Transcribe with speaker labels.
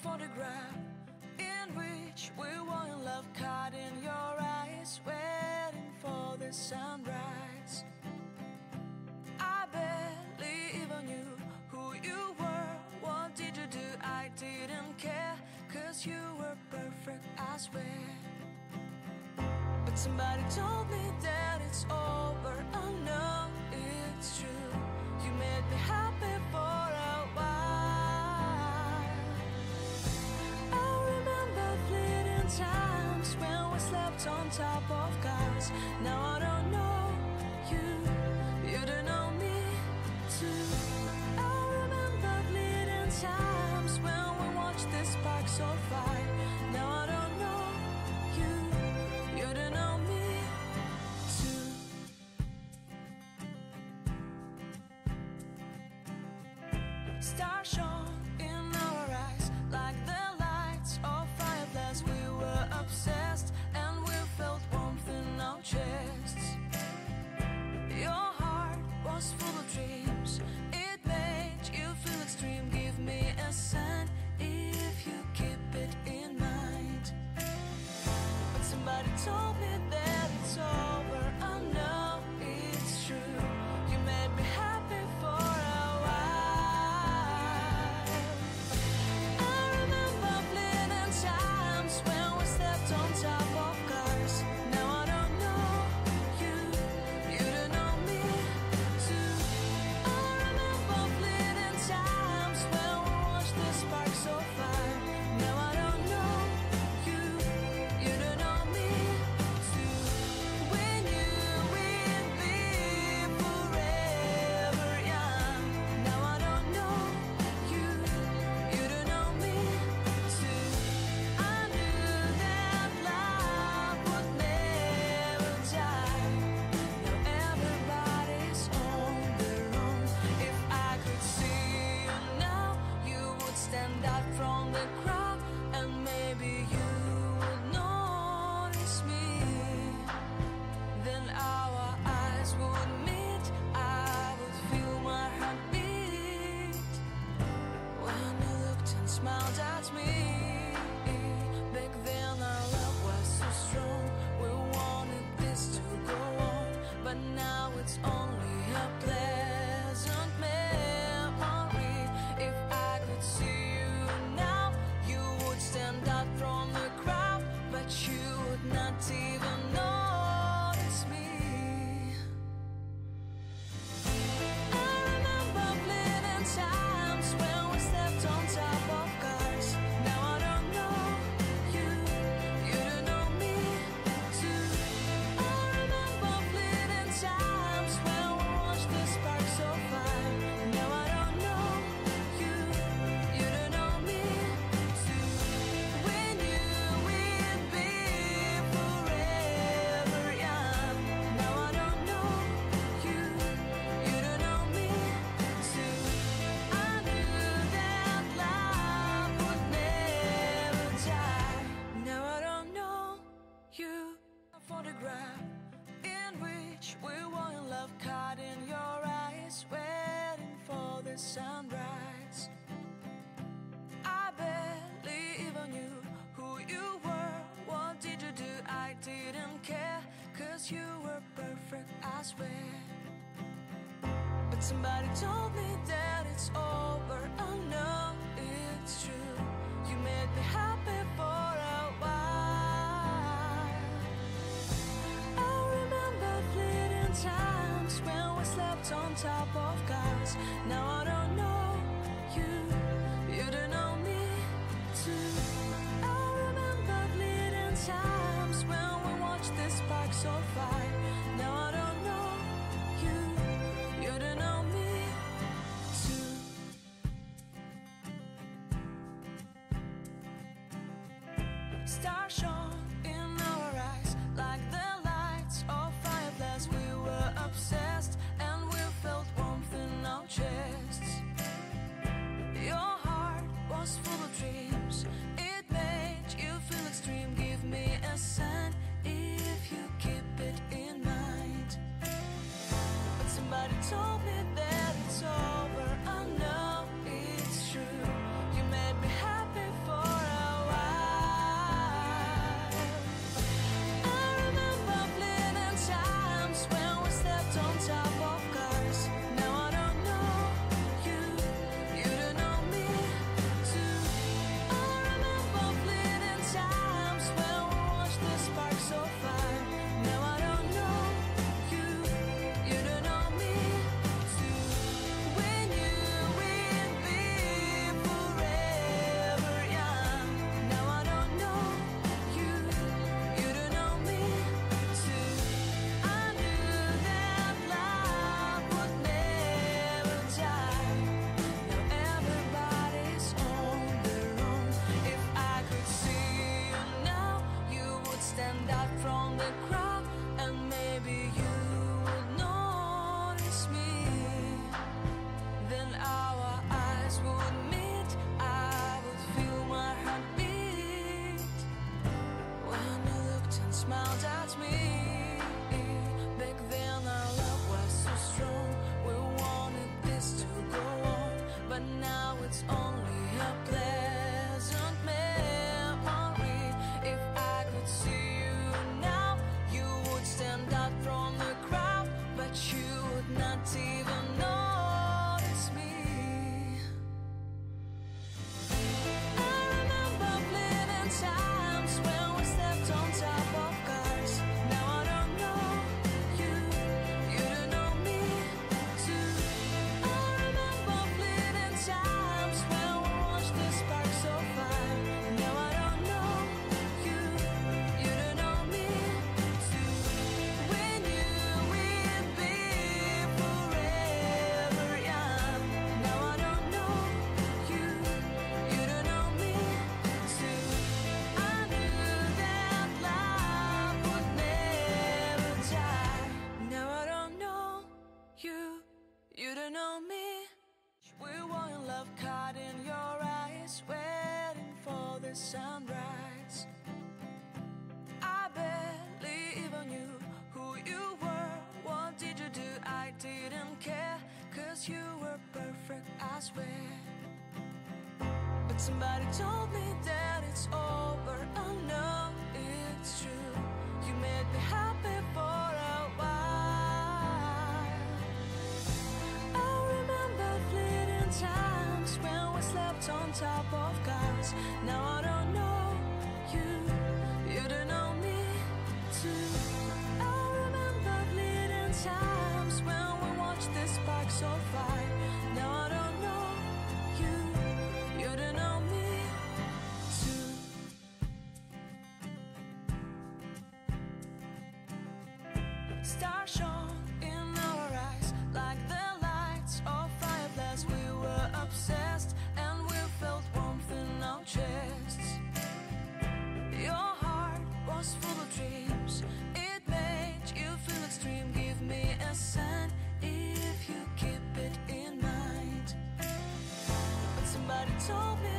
Speaker 1: photograph in which we were in love, caught in your eyes, waiting for the sunrise. I barely even knew who you were. What did you do? I didn't care, 'cause you were perfect, I swear. But somebody told me that it's over. I know it's true. You made me happy for a while. I remember fleeting times when we slept on top of cars. Now I don't know you, you don't know me too. I remember fleeting times when we watched the sparks so fire. Now I don't know you, you don't know me too. Stars shone in our eyes like the lights of fireplace. We were obsessed and we felt warmth in our chests. Your heart was full of dreams. It made you feel extreme. Give me a sign if you keep it in mind. But somebody told me that it's over. I know it's true. You made me happy for a while. I remember fleeting times when we slept on top of cars. Now I don't know you, you don't know me too. I remember fleeting times when we watched the sparks so fire. Now I don't know you, you don't know me too. We knew we'd be forever young. Now I don't know you, you don't know me too. I knew that love would never die. Now everybody's on their own. If I could see you now, you would stand out from the crowd, and maybe you would notice me. Then our eyes would meet, I would feel my heart beat when you looked and smiled at me. Back then our love was so strong, we wanted this to go on. But now it's only a pleasant memory. If I could see you now, you would stand out from the crowd, but you would not even notice me. I remember fleeting times when we slept on top of cars. Now I don't know you, you don't know me too. I remember fleeting times when we watched the sparks so fire. Now I don't know you, you don't know me too. We knew we'd be forever young. Now I don't know you, you don't know me too. I knew that love would never die. Now I don't know you. A photograph in which we were in love, caught in your eyes, waiting for the sunrise. I barely even knew who you were. What did you do? I didn't care, 'cause you were perfect, I swear. But somebody told me that it's over. I know it's true. You made me happy for a while. I remember fleeting times when we slept on top of cars. Now I don't know you, you don't know me too. I remember fleeting times when we watched the sparks so fire. Now I don't know you, you don't know me too. Stars shone in our eyes like the lights of fireplace. We were obsessed and we felt warmth in our chests. Your heart was full of dreams. It made you feel extreme. Give me a sign if you keep it in mind. But somebody told me that it's over. I know it's true. You made me happy for don't know me. We were in love, caught in your eyes, waiting for the sunrise. I barely even knew who you were. What did you do? I didn't care, 'cause you were perfect, I swear. But somebody told me that it's over. I know it's true. You made me happy for a while. I remember fleeting times when we slept on top of cars. Now I don't know you, you don't know me too. I remember fleeting times when we watched the sparks so fire. Now I don't know you, you don't know me too. Stars shone in our eyes like the lights of fireflies. We were obsessed and we felt warmth in our chests. Your heart was full of dreams. It made you feel extreme. Give me a sign if you keep it in mind. But somebody told me